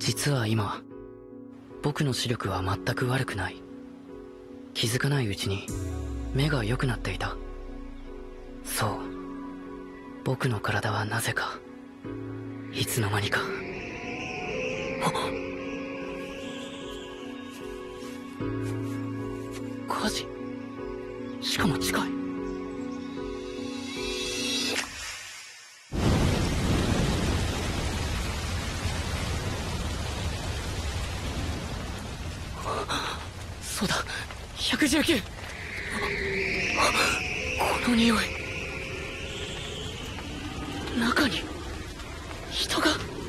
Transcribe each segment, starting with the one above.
実は今僕の視力は全く悪くない。気づかないうちに目が良くなっていた。そう、僕の体はなぜかいつの間にか火事、しかも近い。そうだ、119。この匂い、中に人が。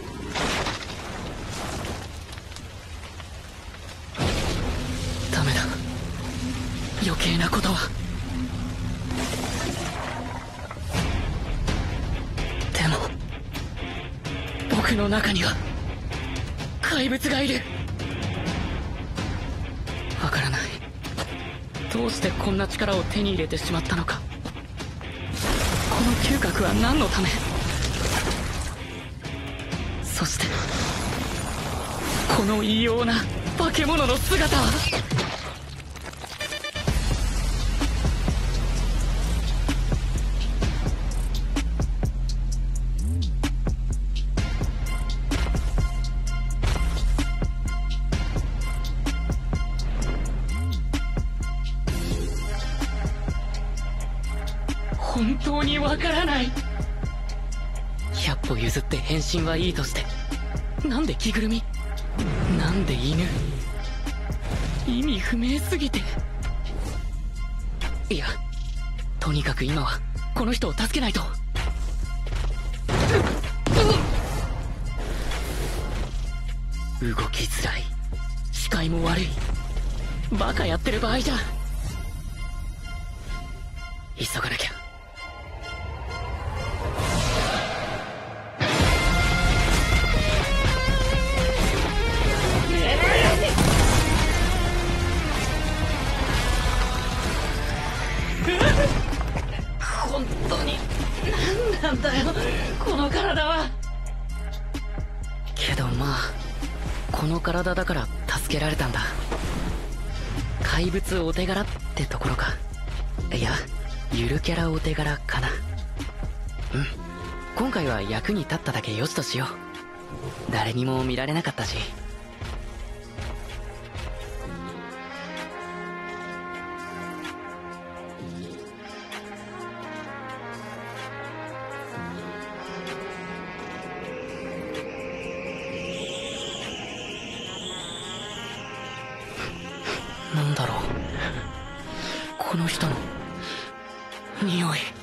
ダメだ、余計なことは。でも僕の中には怪物がいる。わからない、どうしてこんな力を手に入れてしまったのか。この嗅覚は何のため。そしてこの異様な化け物の姿は。本当にわからない。100歩譲って変身はいいとして、なんで着ぐるみ、なんで犬。意味不明すぎて。いや、とにかく今はこの人を助けないと。動きづらい、視界も悪い、バカやってる場合じゃ。急がなきゃ。本当に何なんだよこの体は。けどまあ、この体だから助けられたんだ。怪物お手柄ってところか。いや、ゆるキャラお手柄かな。今回は役に立っただけよしとしよう。誰にも見られなかったし。なんだろう、この人の匂い。